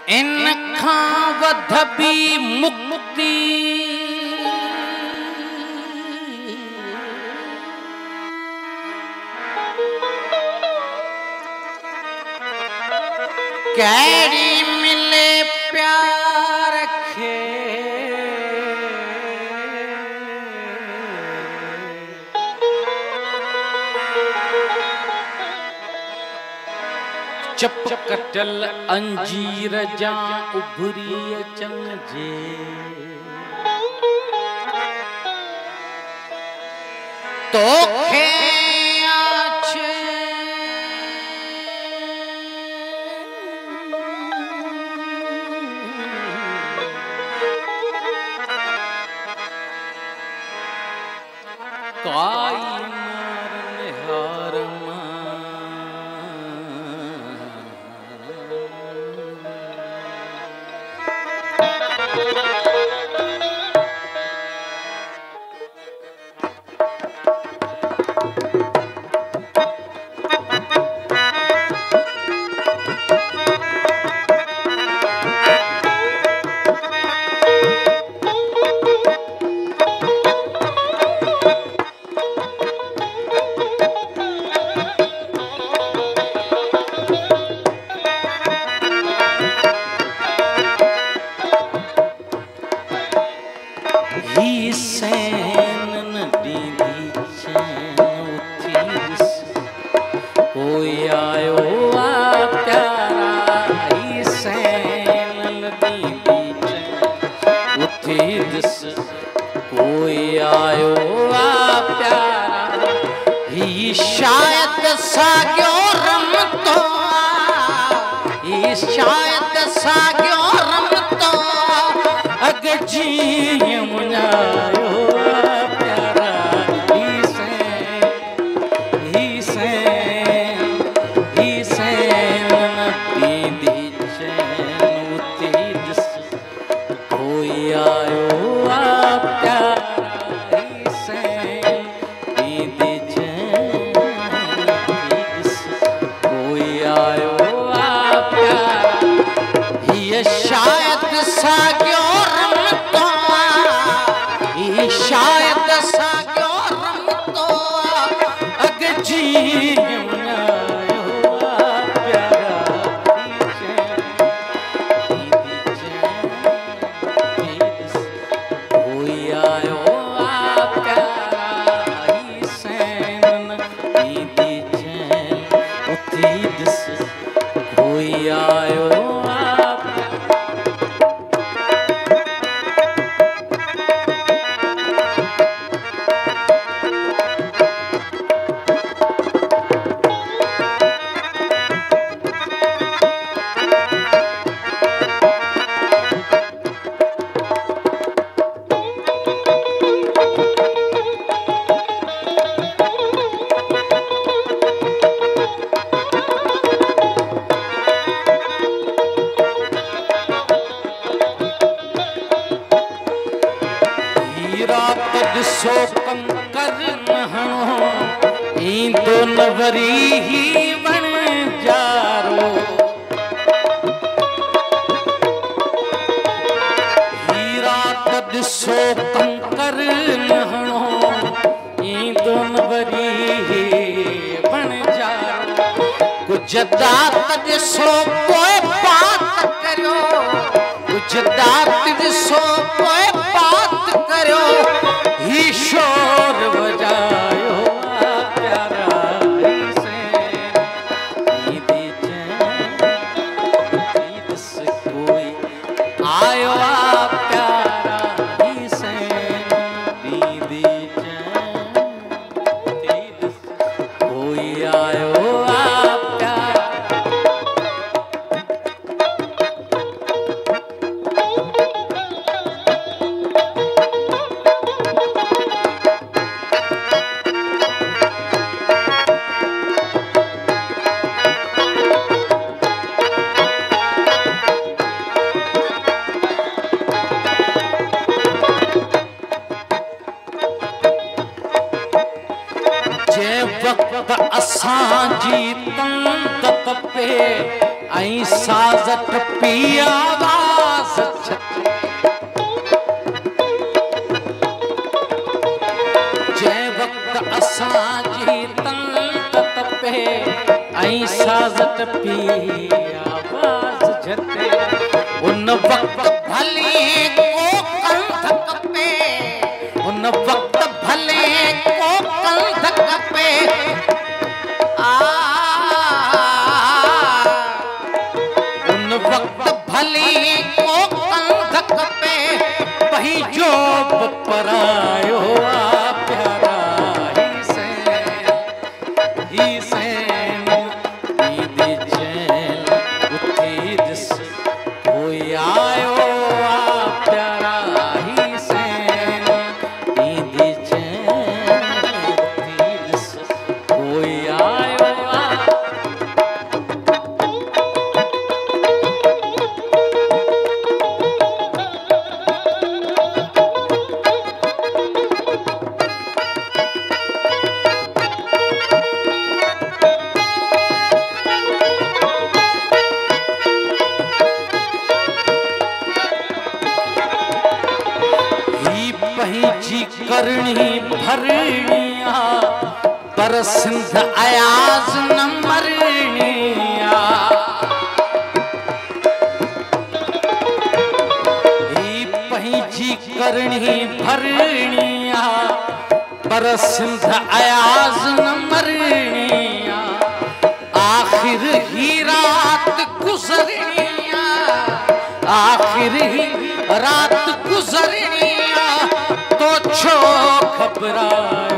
इन खां वध बि मुक्ति कहिड़ी मिले प्यार खे चप कटल अंजीर जा उभरी अचन जे तोखे आछे काई मारन हारमा ऐं साज़ टपी आवाज़ जंहिं वक़्तु असांजी तन तपे ऐं साज़ टपी आवाज़ झटे उन वक़्तु भली को कंध कपे उन वक़्तु भले को कंध कपे उन वक़्तु भली को कंध कपे पही जो परायो आ प्यारा ही सैन ईदी चैन उठी दिस कोई आयो आ प्यारा ही सैन ईदी चैन उठी दिस कोई आयो आ पंहिंजी करणी भरणी आ पर सिंध अयाज़ न मरणी आ ही पंहिंजी करणी भरणी आ पर सिंध अयाज़ न मरणी आ आखिर ही रात गुज़रणी आ आखिर ही रात गुज़रणी तो छो घबराए